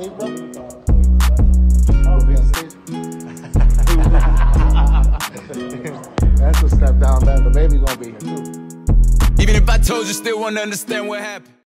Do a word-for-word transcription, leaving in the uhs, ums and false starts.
stage, bro? I'll be on stage. That's a step down, man. The baby's gonna be here too. Even if I told you, still wouldn't understand what happened.